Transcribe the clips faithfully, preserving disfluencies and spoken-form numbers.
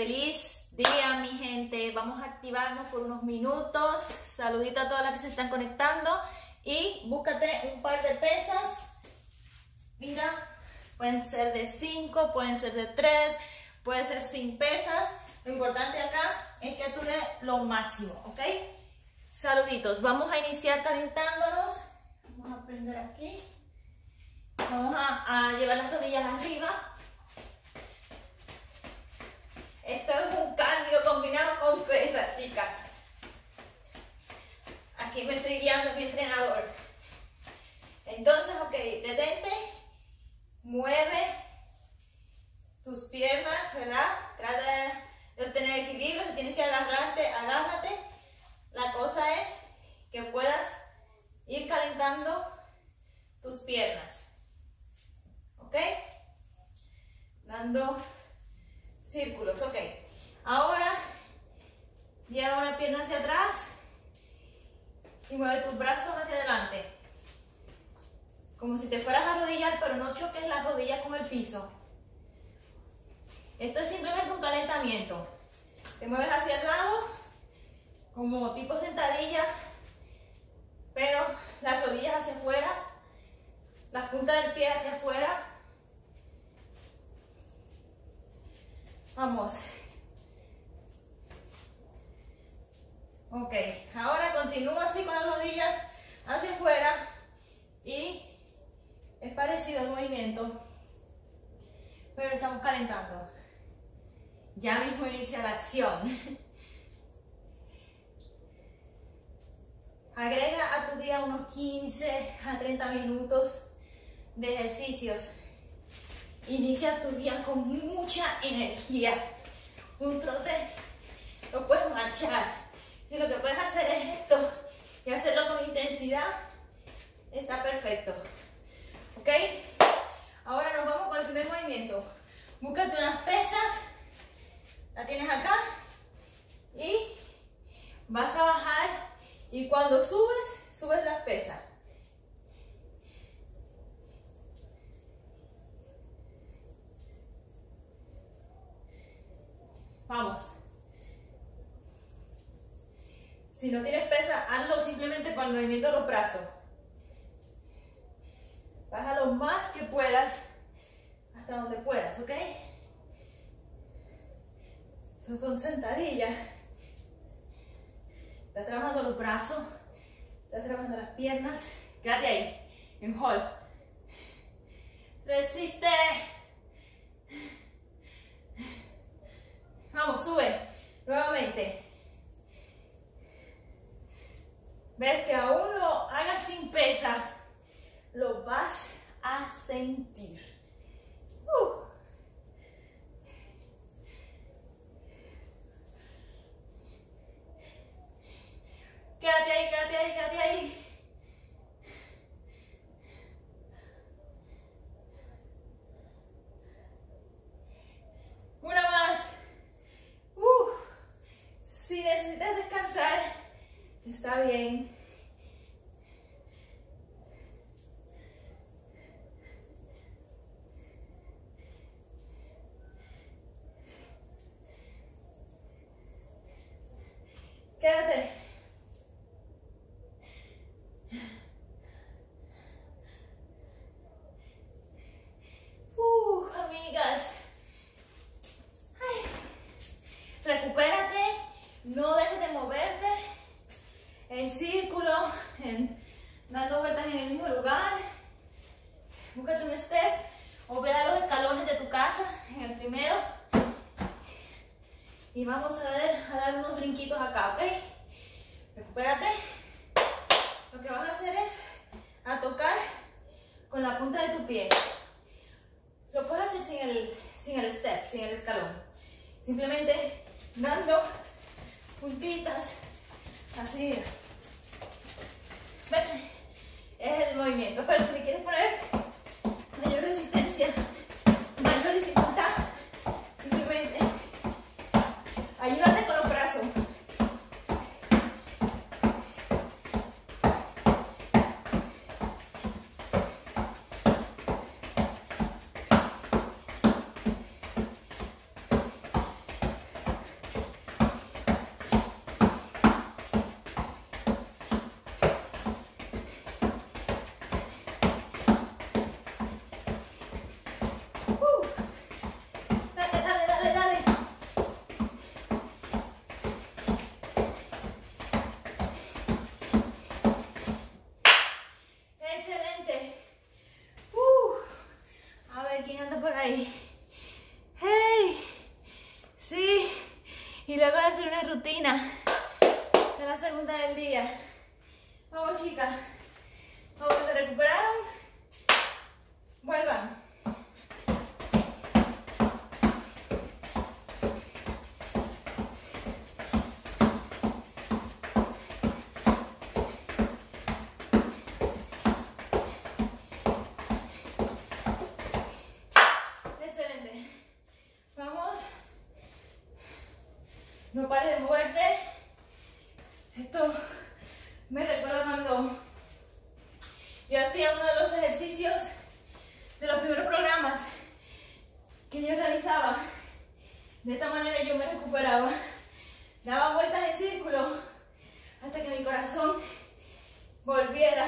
Feliz día, mi gente. Vamos a activarnos por unos minutos. Saludito a todas las que se están conectando. Y búscate un par de pesas. Mira, pueden ser de cinco, pueden ser de tres, puede ser sin pesas. Lo importante acá es que tú des lo máximo, ¿ok? Saluditos. Vamos a iniciar calentándonos. Vamos a prender aquí. Vamos a, a llevar las rodillas arriba. Esto es un cardio combinado con pesas, chicas. Aquí me estoy guiando mi entrenador. Entonces, ok, detente. Mueve tus piernas, ¿verdad? Trata de obtener equilibrio. Si tienes que agarrarte, agárrate. La cosa es que puedas ir calentando tus piernas. ¿Ok? Dando círculos, ok. Ahora lleva una pierna hacia atrás y mueve tus brazos hacia adelante. Como si te fueras a arrodillar, pero no choques las rodillas con el piso. Esto es simplemente un calentamiento. Te mueves hacia el lado, como tipo sentadilla, pero las rodillas hacia afuera, las puntas del pie hacia afuera. Vamos. Ok, ahora continúa así con las rodillas hacia afuera y es parecido al movimiento, pero estamos calentando. Ya mismo inicia la acción. Agrega a tu día unos quince a treinta minutos de ejercicios. Inicia tu día con mucha energía. Un trote lo puedes marchar. Si lo que puedes hacer es esto y hacerlo con intensidad, está perfecto. ¿Ok? Ahora nos vamos con el primer movimiento. Búscate unas pesas. La tienes acá. Y vas a bajar. Y cuando subes, subes las pesas. Vamos. Si no tienes pesa, hazlo simplemente con el movimiento de los brazos. Baja lo más que puedas, hasta donde puedas, ¿ok? Eso son sentadillas. Estás trabajando los brazos, estás trabajando las piernas. Quédate ahí, en hold. Resiste. Vamos, sube. Nuevamente. Ves que aún lo hagas sin pesa, lo vas a sentir. Uh. Quédate ahí, quédate ahí, quédate ahí. Una más. Uh. Si necesitas descansar, está bien. Quédate. Uh, amigas. Ay. Recupérate. No dejes de moverte. En círculo, en, dando vueltas en el mismo lugar. Búscate un step o ve a los escalones de tu casa en el primero. Y vamos a dar, a dar unos brinquitos acá, ¿ok? Recupérate. Lo que vas a hacer es a tocar con la punta de tu pie. Lo puedes hacer sin el, sin el step, sin el escalón. Simplemente dando puntitas así. Ven, es el movimiento, pero si le quieres poner mayor resistencia, mayor dificultad, simplemente ayúdate con los brazos. por ahí. ¡Hey! Sí. Y luego de hacer una rutina de la segunda del día. Vamos, chicas. Vamos, se recuperaron. Vuelvan. Excelente. Vamos. No pares de moverte. Esto me recuerda cuando yo hacía uno de los ejercicios de los primeros programas que yo realizaba. De esta manera yo me recuperaba. Daba vueltas en círculo hasta que mi corazón volviera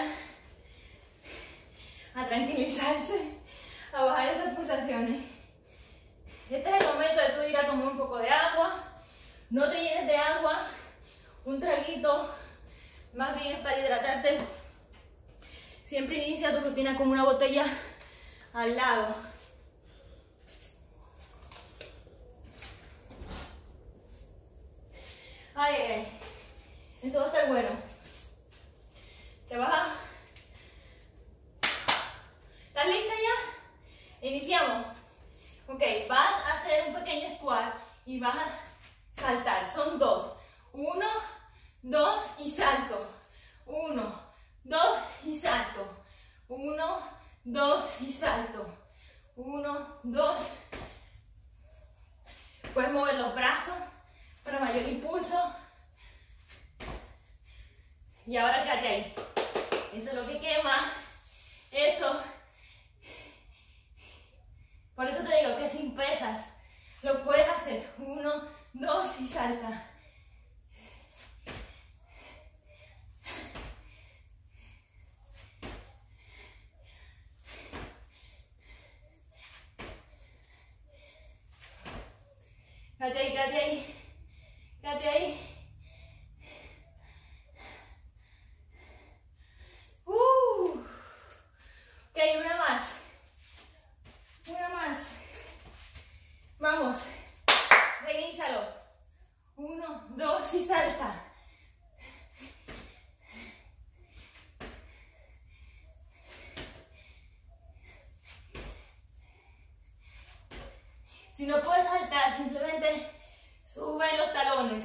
a tranquilizarse, a bajar esas pulsaciones. Este es el momento de tú ir a tomar un poco de agua. No te llenes de agua, un traguito, más bien es para hidratarte. Siempre inicia tu rutina con una botella al lado. Ay, ay, ay. Esto va a estar bueno. Te vas a... ¿Estás lista ya? Iniciamos. Ok, vas a hacer un pequeño squat y vas a saltar. Son dos. Uno, dos y salto. Uno, dos y salto. Uno, dos y salto. Uno, dos. Puedes mover los brazos para mayor impulso. Y ahora quédate ahí. Eso es lo que quema. Eso. Por eso te digo que sin pesas lo puedes hacer. Uno, dos y salta. Quédate ahí, quédate ahí. Quédate ahí. Uh. Ok, una más. Una más. Vamos. Reinícialo. Uno, dos y salta. Si no puedes saltar, simplemente sube los talones.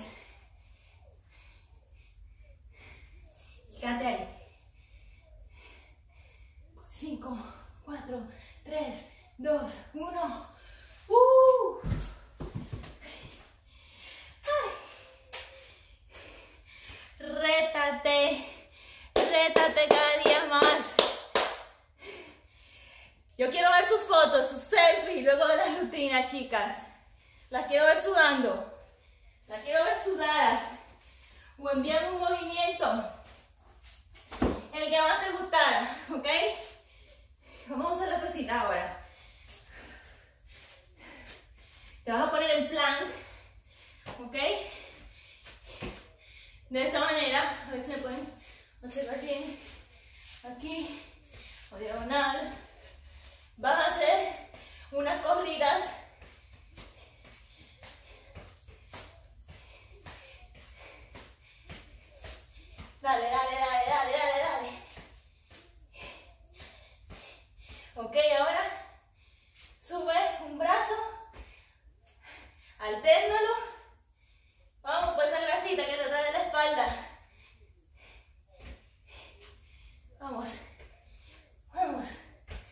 Y quédate ahí. Cinco, cuatro, tres, dos, uno. Uh. Rétate, rétate cada día más. Yo quiero ver sus fotos, sus selfies luego de la rutina, chicas. Las quiero ver sudando. Las quiero ver sudadas. O enviarme un movimiento. El que más te gustara, ¿ok? Vamos a hacer la pesita ahora. Te vas a poner en plank, ¿ok? De esta manera, a ver si me pueden observar bien. Aquí, o diagonal. Vas a hacer unas corridas. Dale, dale, dale, dale, dale, dale. Ok, ahora sube un brazo, altérnalo. Vamos por esa grasita que te trae de la espalda. Vamos, vamos.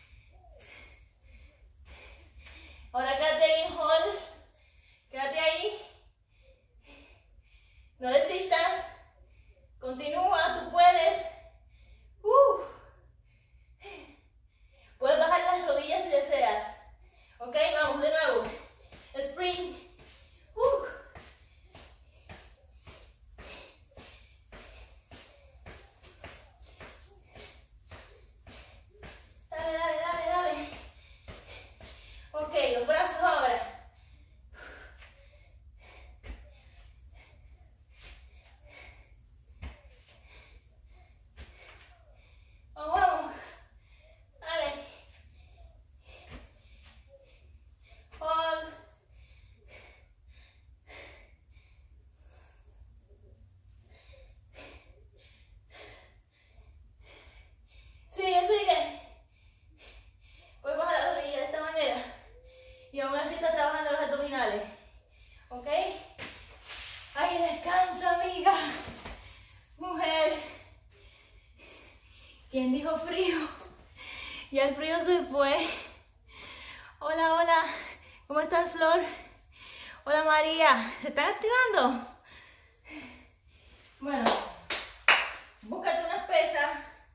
¿Cómo estás, Flor? Hola, María. ¿Se están activando? Bueno, búscate unas pesas.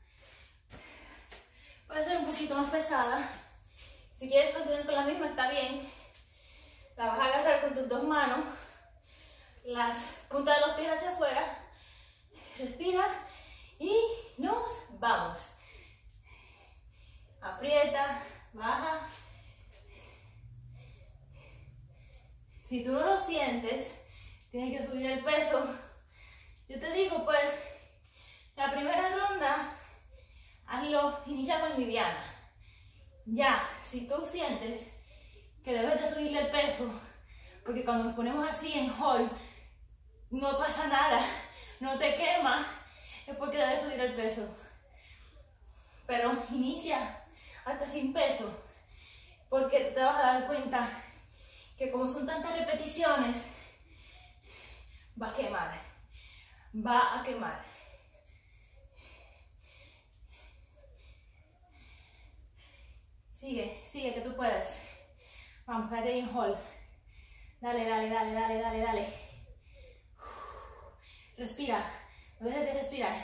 Puede ser un poquito más pesada. Si quieres continuar con la misma, está bien. La vas a agarrar con tus dos manos, las puntas de los pies hacia afuera. Respira y nos vamos. Aprieta, baja. Si tú no lo sientes, tienes que subir el peso. Yo te digo, pues, la primera ronda, hazlo, inicia con liviana. Ya, si tú sientes que debes de subirle el peso, porque cuando nos ponemos así en hold, no pasa nada, no te quema, es porque debes subir el peso. Pero inicia hasta sin peso, porque te vas a dar cuenta que como son tantas repeticiones, va a quemar, va a quemar. Sigue, sigue que tú puedes. Vamos, quédate en hold. Dale, dale, dale, dale, dale, dale. Respira, no dejes de respirar.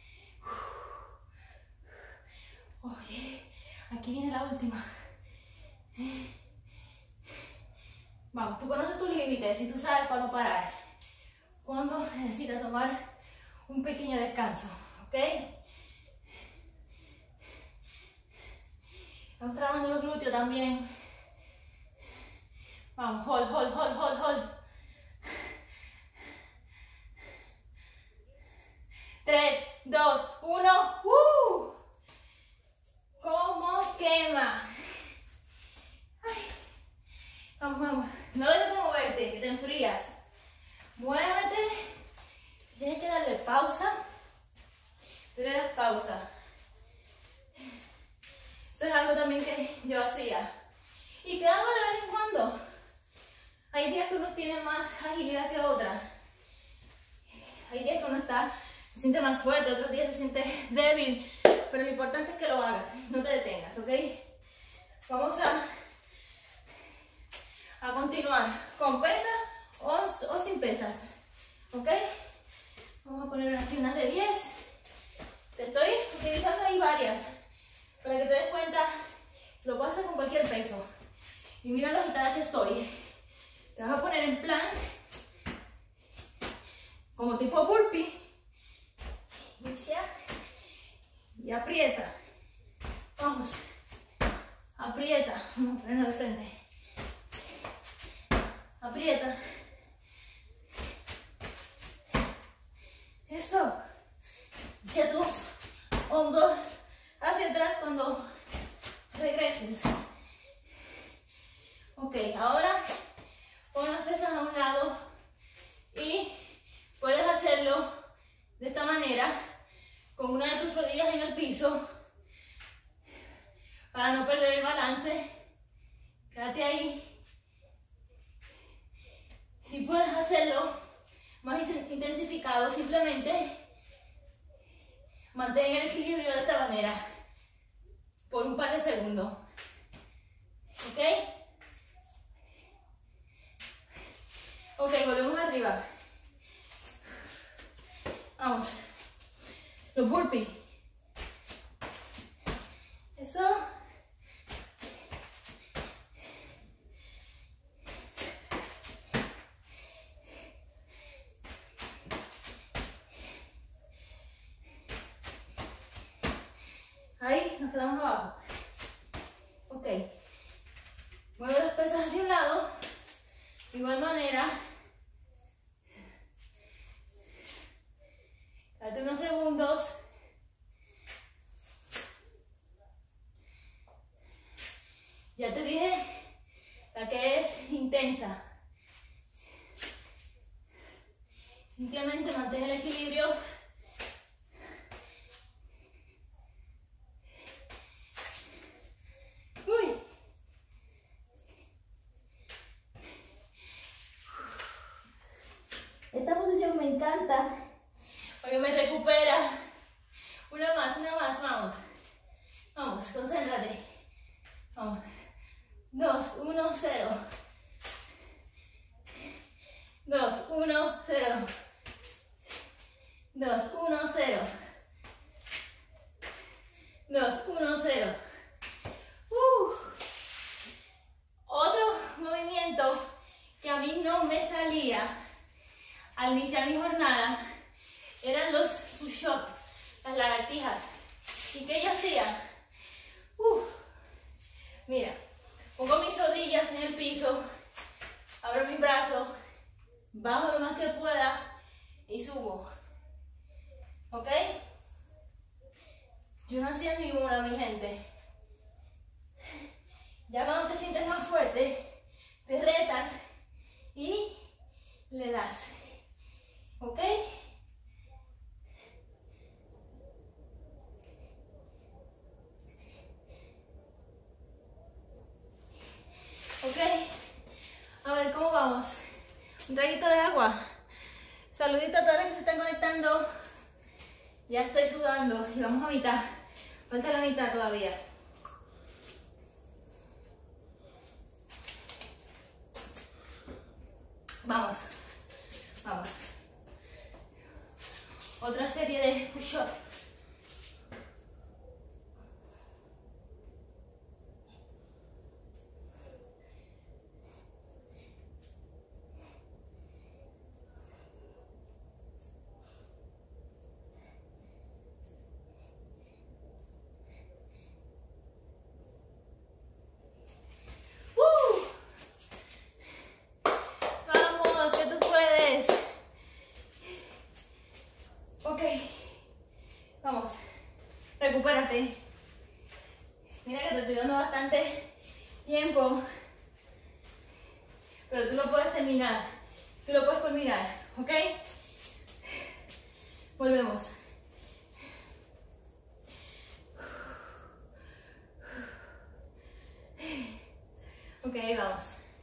Oye, aquí viene la última. Vamos, tú conoces tus límites y tú sabes cuándo parar. Cuándo necesitas tomar un pequeño descanso, ¿ok? Estamos trabajando los glúteos también. Vamos, hold, hold, hold, hold, hold. Tres, dos, uno. ¡Uh! ¿Cómo quema? Ay. Vamos, vamos. No dejes de moverte, que te enfrías. Muévete. Tienes que darle pausa. Tú le das pausa. Eso es algo también que yo hacía. Y que hago de vez en cuando. Hay días que uno tiene más agilidad que otra. Hay días que uno está, se siente más fuerte, otros días se siente débil. Pero lo importante es que lo hagas, no te detengas, ¿ok? Vamos a, a continuar con pesas o, o sin pesas, ¿ok? Vamos a poner aquí unas de diez. Te estoy utilizando ahí varias, para que te des cuenta, lo puedes hacer con cualquier peso. Y mira lo agitada que estoy. Te vas a poner en plank, como tipo burpee. Inicia y aprieta. Vamos. Aprieta. Vamos a ponerlo de frente. Aprieta. Eso. Echa tus hombros hacia atrás cuando regreses. Ok, ahora pon las pesas a un lado y puedes hacerlo de esta manera, con una de tus rodillas en el piso, para no perder el balance. Quédate ahí. Si puedes hacerlo más intensificado, simplemente mantén el equilibrio de esta manera por un par de segundos. ¿Ok? Ok, volvemos arriba. Vamos. Los burpees. Eso. Ahí nos quedamos abajo. Ok. Mueve las pesas hacia un lado. De igual manera. Date unos segundos. Ya te dije la que es intensa. Simplemente mantén el equilibrio. Uy. Esta posición me encanta. Porque me recupera. Una más, una más, vamos. Vamos, concéntrate. Vamos. Dos, uno, cero. uno, cero. dos, uno, cero. dos, uno, cero. Uh. Otro movimiento que a mí no me salía al iniciar mi jornada eran los push-ups, las lagartijas. ¿Y qué yo hacía? Uh. Mira, pongo mis rodillas en el piso, abro mis brazos, bajo lo más que pueda y subo. ¿Ok? Yo no hacía ninguna, mi gente. Ya cuando te sientes más fuerte, te retas y le das. ¿Ok? Ok. A ver, ¿cómo vamos? Un traguito de agua. Saludito a todos los que se están conectando. Ya estoy sudando y vamos a mitad. Falta la mitad todavía. Vamos. Vamos. Otra serie de push-up. Recupérate. Mira que te estoy dando bastante tiempo, pero tú lo puedes terminar, tú lo puedes culminar, ¿ok? Volvemos. Ok, vamos.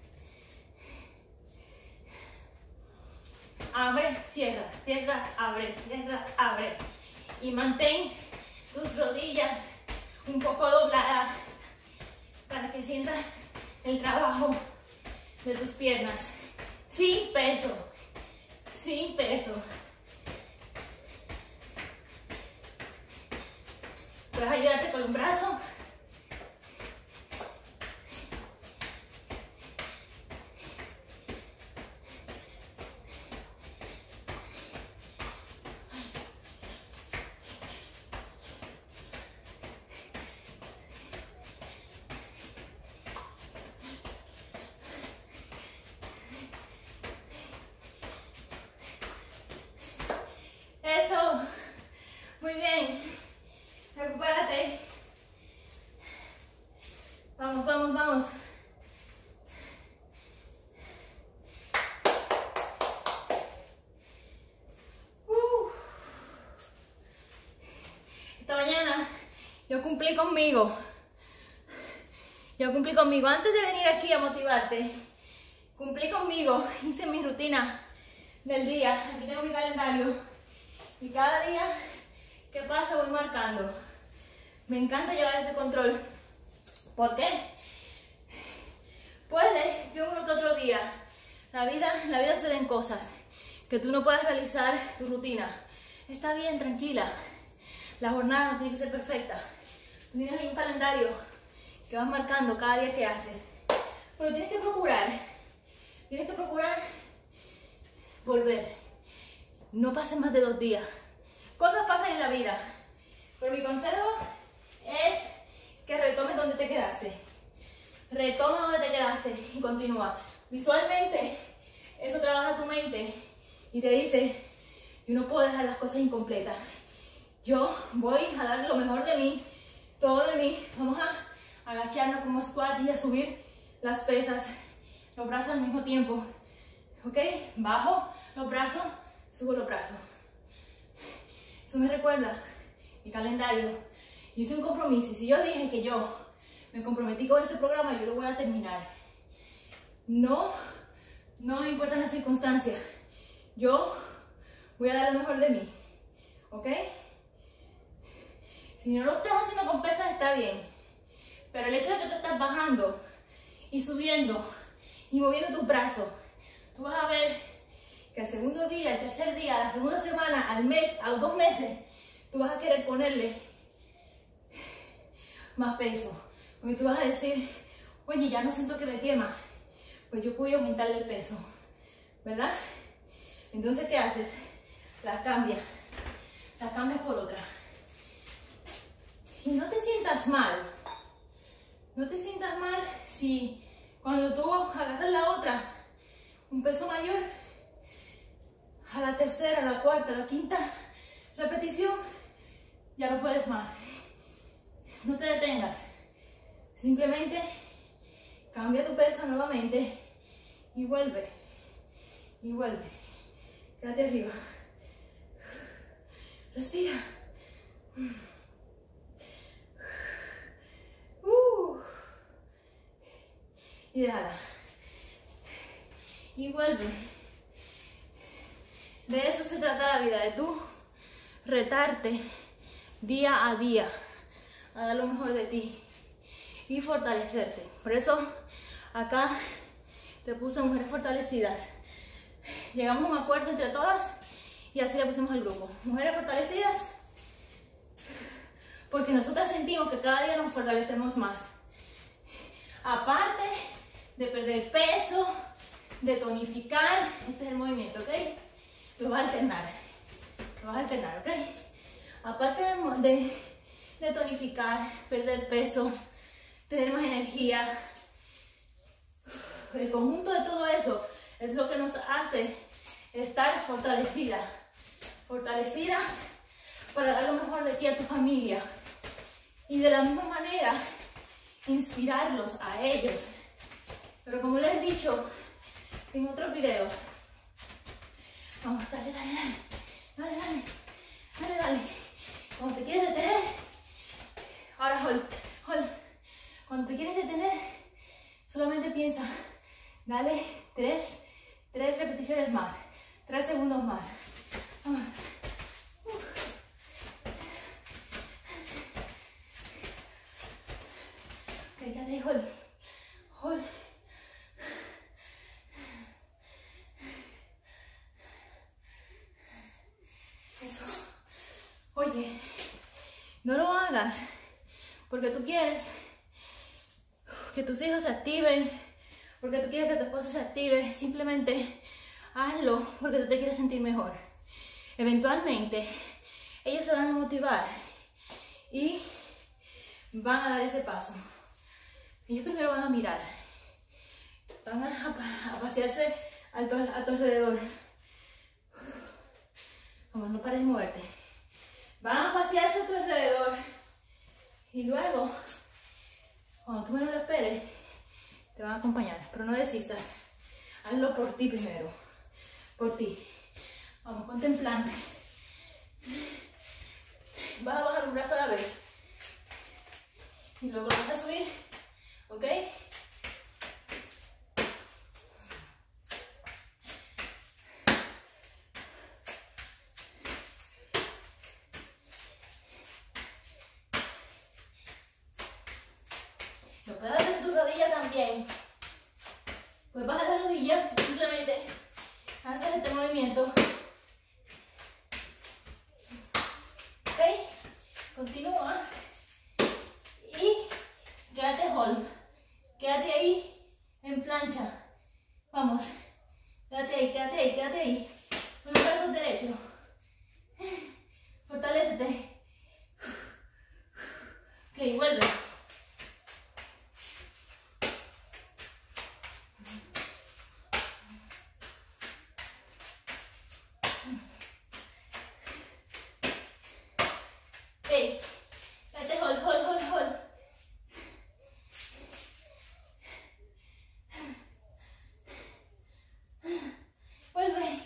Abre, cierra, cierra, abre, cierra, abre. Y mantén tus rodillas un poco dobladas para que sientas el trabajo de tus piernas. Sin peso, sin peso. Puedes ayudarte con un brazo. Eso, muy bien, recupérate, vamos, vamos, vamos. Uh. Esta mañana yo cumplí conmigo, yo cumplí conmigo, antes de venir aquí a motivarte, cumplí conmigo, hice mi rutina del día, aquí tengo mi calendario. Y cada día que pasa voy marcando. Me encanta llevar ese control. ¿Por qué? Puede que uno que otro día la vida, la vida se den cosas que tú no puedas realizar tu rutina. Está bien, tranquila. La jornada no tiene que ser perfecta. Tú tienes ahí un calendario que vas marcando cada día que haces. Pero tienes que procurar, tienes que procurar volver. No pasen más de dos días. Cosas pasan en la vida. Pero mi consejo es que retomes donde te quedaste. Retoma donde te quedaste y continúa. Visualmente, eso trabaja tu mente y te dice, yo no puedo dejar las cosas incompletas. Yo voy a dar lo mejor de mí, todo de mí. Vamos a agacharnos como squat y a subir las pesas, los brazos al mismo tiempo. ¿Ok? Bajo los brazos. Subo los brazos. Eso me recuerda mi calendario. Yo hice un compromiso y si yo dije que yo me comprometí con ese programa, yo lo voy a terminar. No, no me importan las circunstancias. Yo voy a dar lo mejor de mí. ¿Ok? Si no lo estás haciendo con pesas, está bien. Pero el hecho de que te estás bajando y subiendo y moviendo tus brazos, tú vas a ver que al segundo día, al tercer día, a la segunda semana, al mes, a los dos meses, tú vas a querer ponerle más peso. Porque tú vas a decir, oye, ya no siento que me quema, pues yo puedo aumentarle el peso, ¿verdad? Entonces, ¿qué haces? Las cambias, las cambias por otra. Y no te sientas mal, no te sientas mal si cuando tú agarras la otra, un peso mayor, a la tercera, a la cuarta, a la quinta repetición, ya no puedes más. No te detengas, simplemente cambia tu peso nuevamente y vuelve, y vuelve. Quédate arriba, respira. Uh. Y déjala. Y vuelve. De eso se trata la vida, de tú retarte día a día a dar lo mejor de ti y fortalecerte. Por eso acá te puse mujeres fortalecidas. Llegamos a un acuerdo entre todas y así le pusimos al grupo. Mujeres fortalecidas, porque nosotras sentimos que cada día nos fortalecemos más. Aparte de perder peso, de tonificar, este es el movimiento, ¿ok? Lo vas a alternar, lo vas a alternar, ¿ok? Aparte de, de, de tonificar, perder peso, tener más energía, el conjunto de todo eso es lo que nos hace estar fortalecida, fortalecida para dar lo mejor de ti a tu familia. Y de la misma manera, inspirarlos a ellos. Pero como les he dicho en otros videos, vamos, dale, dale, dale, dale, dale, dale, dale. Cuando te quieres detener, ahora hold, hold. Cuando te quieres detener, solamente piensa, dale tres, tres repeticiones más, tres segundos más. Vamos. Ok, dale, hold, hold. Eso. Oye, no lo hagas porque tú quieres que tus hijos se activen, porque tú quieres que tu esposo se active. Simplemente hazlo porque tú te quieres sentir mejor. Eventualmente ellos se van a motivar y van a dar ese paso. Ellos primero van a mirar, van a, a pasearse a tu, a tu alrededor. Vamos, no pares de moverte. Van a pasearse a tu alrededor y luego, cuando tú menos lo esperes, te van a acompañar. Pero no desistas, hazlo por ti primero, por ti. Vamos, ponte en plancha. Vas a bajar un brazo a la vez y luego lo vas a subir, ¿ok? Lo puedes hacer en tu rodilla también. Pues baja la rodilla, simplemente haces este movimiento. ¿Ok? Continúa. Y quédate hold. Quédate ahí en plancha. Vamos. Quédate ahí, quédate ahí, quédate ahí. Con los brazos derechos. Fortalécete. Ok, vuelve. Okay. Quédate hold, hold, hold, hold. Vuelve.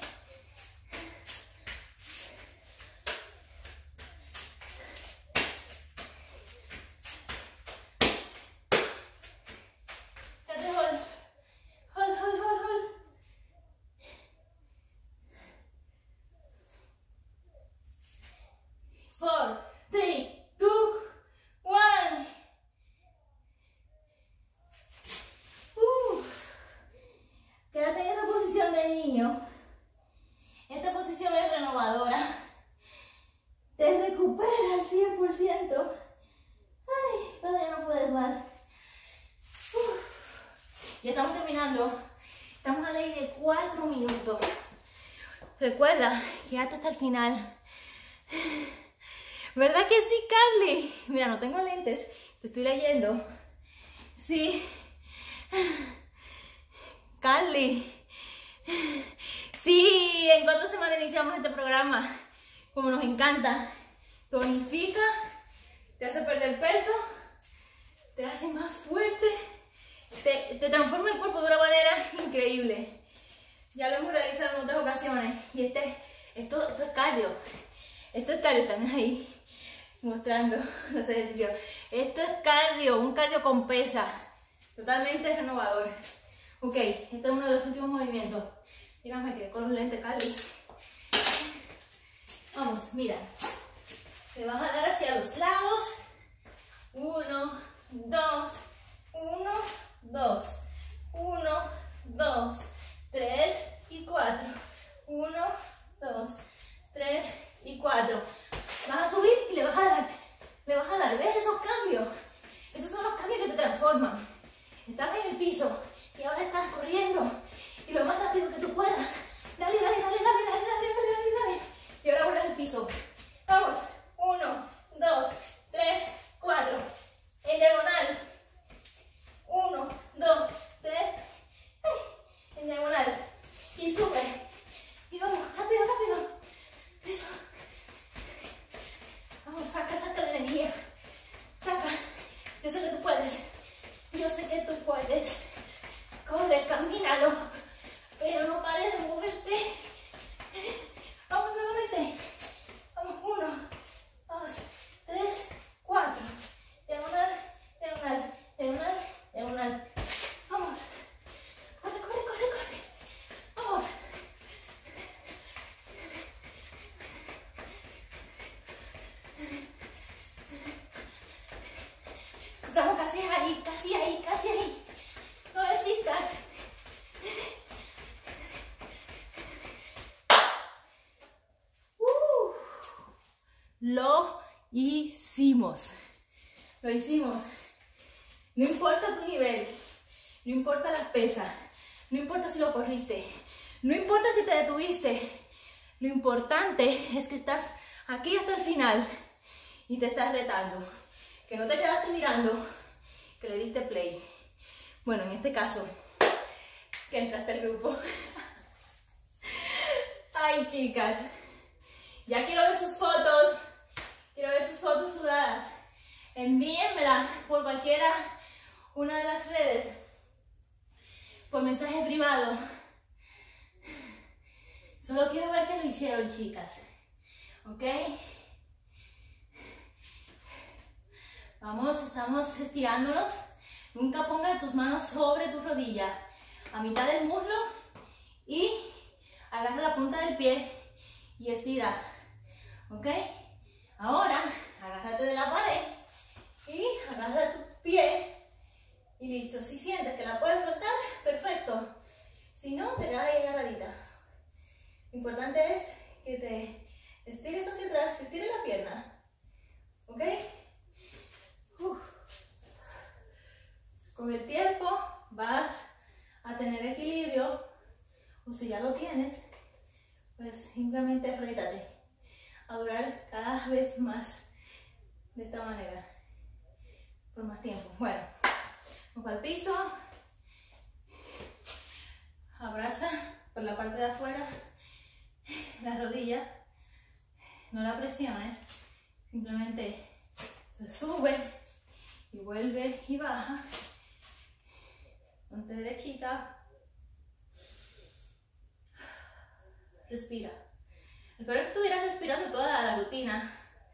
Ya estamos terminando. Estamos a la ley de cuatro minutos. Recuerda, quédate hasta el final. ¿Verdad que sí, Carly? Mira, no tengo lentes, te estoy leyendo. Sí. Carly. Sí, en cuatro semanas iniciamos este programa. Como nos encanta. Tonifica, te hace perder peso, te hace más fuerte, te, te transforma el cuerpo de una manera increíble. Ya lo hemos realizado en otras ocasiones. Y este, esto, esto es cardio. Esto es cardio, están ahí mostrando los ejercicios. Esto es cardio, un cardio con pesa. Totalmente renovador. Ok, este es uno de los últimos movimientos. Dígame que con los lentes, Carly. Vamos, mira. Te vas a dar hacia los lados. Uno, dos, uno, dos, uno, dos, tres y cuatro. Uno, dos, tres y cuatro. Vas a subir y le vas a dar. Le vas a dar. ¿Ves esos cambios? Esos son los cambios que te transforman. Estás en el piso y ahora estás corriendo. Y lo más rápido que tú puedas. Dale, dale, dale, dale, dale, dale, dale, dale, dale. Y ahora vuelves al piso. Vamos. Uno, dos, tres, cuatro. En diagonal. Uno, dos, tres. En diagonal. Y sube. Y vamos, rápido, rápido. Eso. Vamos, saca, saca la energía. Saca. Yo sé que tú puedes. Yo sé que tú puedes. Corre, camínalo. Pero no pares de moverte. Vamos nuevamente. Vamos, uno, dos, tres, cuatro. Diagonal, diagonal, diagonal, diagonal. Vamos. Corre, corre, corre, corre. Vamos. Estamos casi ahí, casi ahí, casi ahí. No desistas. Uh, lo hicimos. Lo hicimos. No importa tu nivel. No importa las pesas. No importa si lo corriste. No importa si te detuviste. Lo importante es que estás aquí hasta el final y te estás retando. Que no te quedaste mirando, que le diste play. Bueno, en este caso, que entraste al grupo. Ay, chicas. Ya quiero ver sus fotos. Quiero ver sus fotos sudadas. Envíenmelas por cualquiera, una de las redes. Por mensaje privado. Solo quiero ver que lo hicieron, chicas. ¿Ok? Vamos, estamos estirándonos. Nunca pongas tus manos sobre tu rodilla, a mitad del muslo, y agarra la punta del pie y estira. ¿Ok? Ahora, agárrate de la pared y agarra tu pie y listo. Si sientes que la puedes soltar, perfecto. Si no, te quedas ahí agarradita. Lo importante es que te estires hacia atrás, que estires la pierna. ¿Ok? Uf. Con el tiempo vas a tener equilibrio, o si ya lo tienes, pues simplemente rétate a durar cada vez más de esta manera, por más tiempo. Bueno, vamos al piso, abraza por la parte de afuera la rodilla, no la presiones, simplemente se sube y vuelve y baja. Ponte derechita. Respira. Espero que estuvieras respirando toda la, la rutina.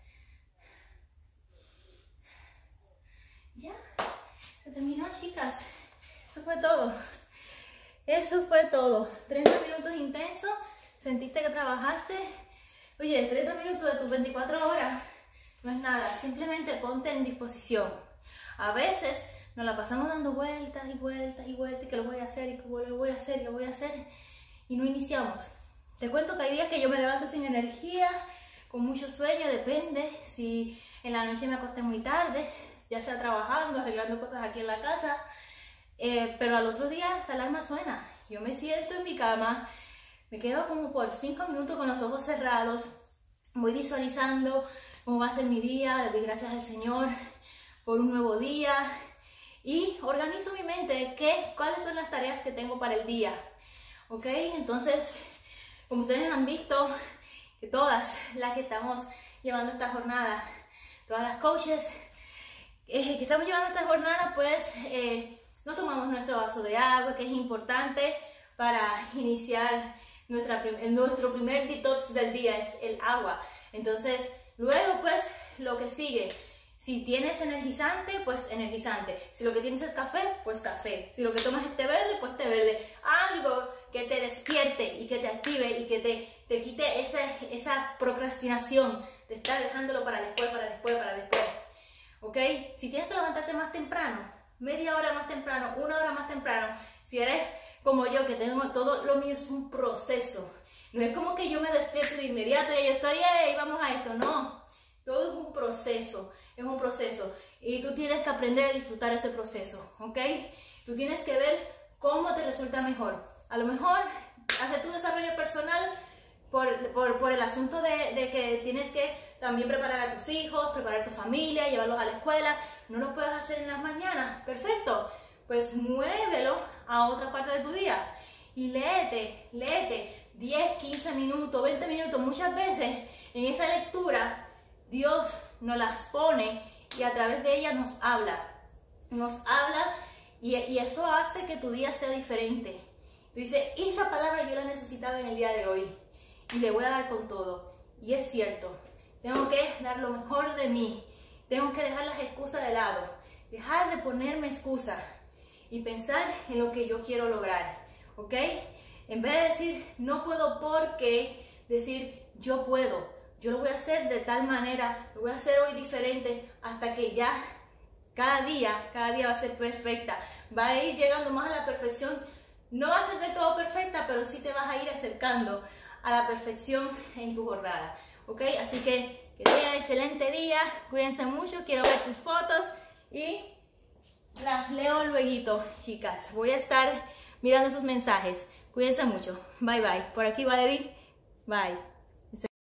Ya. Se terminó, chicas. Eso fue todo. Eso fue todo. treinta minutos intensos. Sentiste que trabajaste. Oye, treinta minutos de tus veinticuatro horas no es nada. Simplemente ponte en disposición. A veces nos la pasamos dando vueltas y vueltas y vueltas, y que lo voy a hacer, y que lo voy a hacer, y lo voy a hacer, y no iniciamos. Te cuento que hay días que yo me levanto sin energía, con mucho sueño, depende si en la noche me acosté muy tarde, ya sea trabajando, arreglando cosas aquí en la casa, eh, pero al otro día esa alarma suena. Yo me siento en mi cama, me quedo como por cinco minutos con los ojos cerrados, voy visualizando cómo va a ser mi día, le doy gracias al Señor por un nuevo día y organizo mi mente, ¿qué, cuáles son las tareas que tengo para el día? ¿Ok? Entonces, como ustedes han visto, que todas las que estamos llevando esta jornada, todas las coaches eh, que estamos llevando esta jornada, pues eh, nos tomamos nuestro vaso de agua, que es importante para iniciar nuestra, nuestro primer detox del día, es el agua. Entonces, luego pues lo que sigue, si tienes energizante, pues energizante. Si lo que tienes es café, pues café. Si lo que tomas es té verde, pues té verde. Algo que te despierte y que te active y que te, te quite esa, esa procrastinación de estar dejándolo para después, para después, para después. ¿Ok? Si tienes que levantarte más temprano, media hora más temprano, una hora más temprano, si eres como yo, que tengo todo lo mío es un proceso. No es como que yo me despierto de inmediato y yo estoy, hey, vamos a esto. No, todo es un proceso, es un proceso. Y tú tienes que aprender a disfrutar ese proceso, ¿ok? Tú tienes que ver cómo te resulta mejor. A lo mejor hacer tu desarrollo personal por, por, por el asunto de, de que tienes que también preparar a tus hijos, preparar a tu familia, llevarlos a la escuela. No lo puedes hacer en las mañanas, perfecto. Pues muévelo a otra parte de tu día y léete, léete diez, quince minutos, veinte minutos. Muchas veces en esa lectura Dios nos las pone y a través de ella nos habla, nos habla y, y eso hace que tu día sea diferente. Tú dices, esa palabra yo la necesitaba en el día de hoy y le voy a dar con todo. Y es cierto, tengo que dar lo mejor de mí, tengo que dejar las excusas de lado, dejar de ponerme excusas y pensar en lo que yo quiero lograr, ¿ok? En vez de decir, no puedo porque, decir, yo puedo, yo lo voy a hacer de tal manera, lo voy a hacer hoy diferente, hasta que ya, cada día, cada día va a ser perfecta, va a ir llegando más a la perfección, no va a ser del todo perfecta, pero sí te vas a ir acercando a la perfección en tu jornada, ¿ok? Así que, que tengan excelente día, cuídense mucho, quiero ver sus fotos y las leo luego, chicas. Voy a estar mirando sus mensajes. Cuídense mucho. Bye, bye. Por aquí, Valerie. Bye.